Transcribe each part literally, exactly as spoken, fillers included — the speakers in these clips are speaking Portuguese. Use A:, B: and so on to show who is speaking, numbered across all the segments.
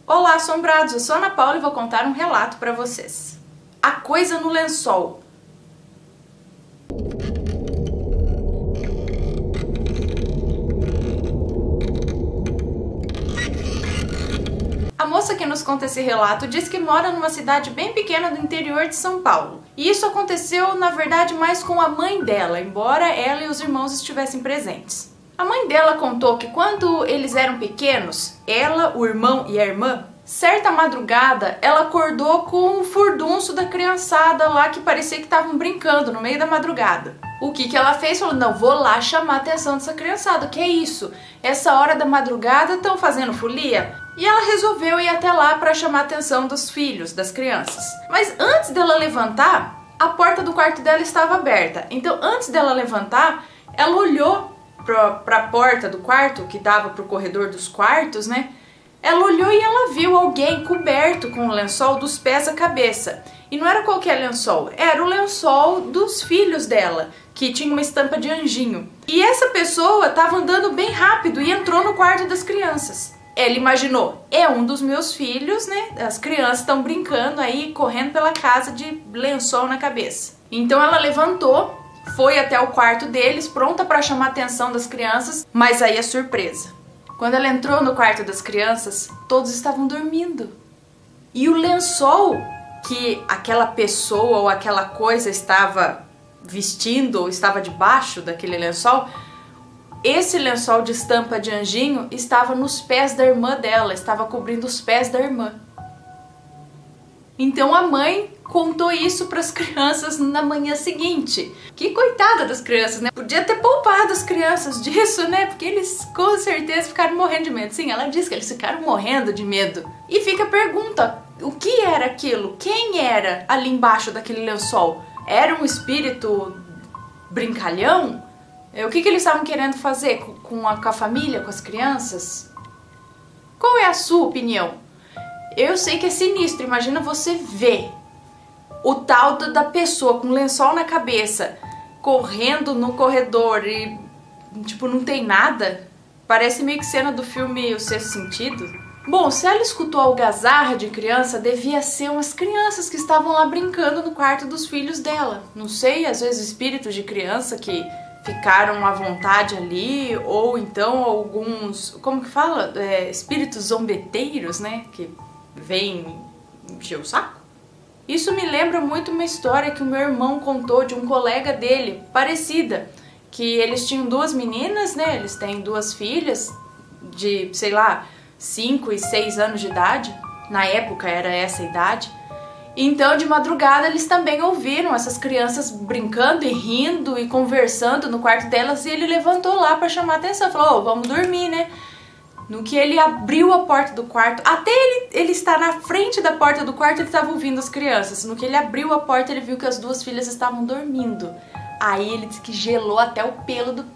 A: Olá, assombrados! Eu sou a Ana Paula e vou contar um relato para vocês. A coisa no lençol. A moça que nos conta esse relato diz que mora numa cidade bem pequena do interior de São Paulo. E isso aconteceu, na verdade, mais com a mãe dela, embora ela e os irmãos estivessem presentes. A mãe dela contou que quando eles eram pequenos, ela, o irmão e a irmã, certa madrugada, ela acordou com o furdunço da criançada lá que parecia que estavam brincando no meio da madrugada. O que que ela fez? Falou, não, vou lá chamar a atenção dessa criançada, que é isso? Essa hora da madrugada estão fazendo folia? E ela resolveu ir até lá para chamar a atenção dos filhos, das crianças. Mas antes dela levantar, a porta do quarto dela estava aberta. Então, antes dela levantar, ela olhou para a porta do quarto, que dava para o corredor dos quartos, né? Ela olhou e ela viu alguém coberto com o lençol dos pés à cabeça. E não era qualquer lençol, era o lençol dos filhos dela, que tinha uma estampa de anjinho. E essa pessoa estava andando bem rápido e entrou no quarto das crianças. Ela imaginou, é um dos meus filhos, né? As crianças estão brincando aí, correndo pela casa de lençol na cabeça. Então ela levantou, foi até o quarto deles, pronta para chamar a atenção das crianças, mas aí a surpresa. Quando ela entrou no quarto das crianças, todos estavam dormindo. E o lençol que aquela pessoa ou aquela coisa estava vestindo ou estava debaixo daquele lençol, esse lençol de estampa de anjinho estava nos pés da irmã dela, estava cobrindo os pés da irmã. Então a mãe contou isso para as crianças na manhã seguinte. Que coitada das crianças, né? Podia ter poupado as crianças disso, né? Porque eles com certeza ficaram morrendo de medo. Sim, ela disse que eles ficaram morrendo de medo. E fica a pergunta, o que era aquilo? Quem era ali embaixo daquele lençol? Era um espírito brincalhão? O que, que eles estavam querendo fazer com a, com a família, com as crianças? Qual é a sua opinião? Eu sei que é sinistro, imagina você ver o tal da pessoa com lençol na cabeça, correndo no corredor e, tipo, não tem nada. Parece meio que cena do filme O Sexto Sentido. Bom, se ela escutou algazarra de criança, devia ser umas crianças que estavam lá brincando no quarto dos filhos dela. Não sei, às vezes espíritos de criança que ficaram à vontade ali, ou então alguns, como que fala? É, espíritos zombeteiros, né? Que vêm encher o saco. Isso me lembra muito uma história que o meu irmão contou de um colega dele, parecida, que eles tinham duas meninas, né? Eles têm duas filhas de, sei lá, cinco e seis anos de idade. Na época era essa a idade. Então, de madrugada, eles também ouviram essas crianças brincando e rindo e conversando no quarto delas, e ele levantou lá para chamar a atenção, falou, oh, vamos dormir, né? No que ele abriu a porta do quarto, até ele, ele estar na frente da porta do quarto, ele estava ouvindo as crianças. No que ele abriu a porta, ele viu que as duas filhas estavam dormindo. Aí ele disse que gelou até o pelo do...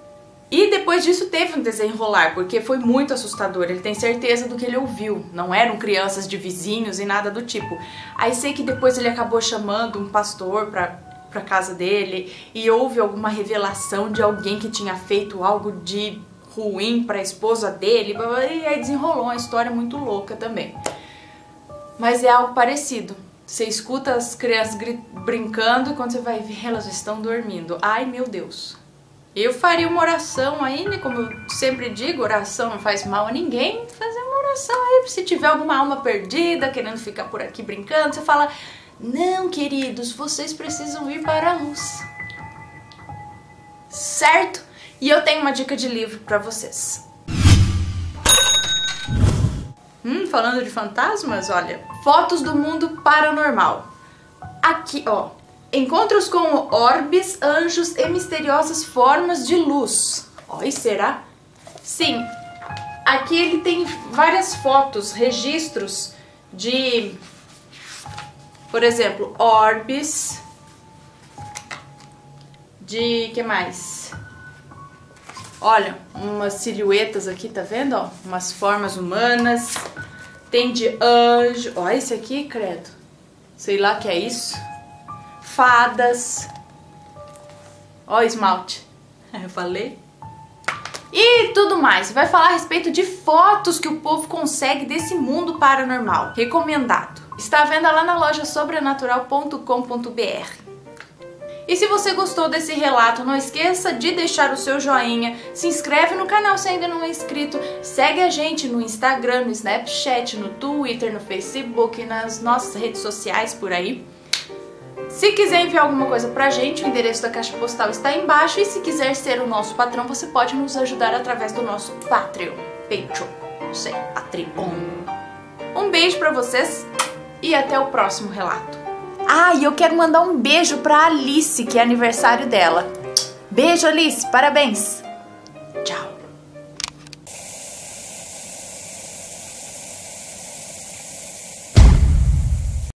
A: E depois disso teve um desenrolar, porque foi muito assustador, ele tem certeza do que ele ouviu. Não eram crianças de vizinhos e nada do tipo. Aí sei que depois ele acabou chamando um pastor pra, pra casa dele, e houve alguma revelação de alguém que tinha feito algo de ruim pra esposa dele, e aí desenrolou uma história muito louca também. Mas é algo parecido. Você escuta as crianças brincando e quando você vai ver, elas estão dormindo. Ai, meu Deus. Eu faria uma oração aí, né? Como eu sempre digo, oração não faz mal a ninguém. Fazer uma oração aí, se tiver alguma alma perdida, querendo ficar por aqui brincando, você fala, não, queridos, vocês precisam ir para a luz. Certo? E eu tenho uma dica de livro para vocês. Hum, falando de fantasmas, olha. Fotos do mundo paranormal. Aqui, ó. Encontros com orbes, anjos e misteriosas formas de luz. Oi, será? Sim. Aqui ele tem várias fotos, registros de, por exemplo, orbes. De, que mais? Olha, umas silhuetas aqui, tá vendo? Ó, umas formas humanas. Tem de anjo. Ó, esse aqui, credo. Sei lá que é isso. Fadas. Ó, esmalte. Eu falei. E tudo mais. Vai falar a respeito de fotos que o povo consegue desse mundo paranormal. Recomendado. Está à venda lá na loja sobrenatural ponto com ponto br. E se você gostou desse relato, não esqueça de deixar o seu joinha, se inscreve no canal se ainda não é inscrito, segue a gente no Instagram, no Snapchat, no Twitter, no Facebook, nas nossas redes sociais por aí. Se quiser enviar alguma coisa pra gente, o endereço da caixa postal está aí embaixo, e se quiser ser o nosso patrão, você pode nos ajudar através do nosso Patreon. Patreon, não sei, Patreon. Um beijo pra vocês e até o próximo relato. Ah, e eu quero mandar um beijo pra Alice, que é aniversário dela. Beijo, Alice, parabéns!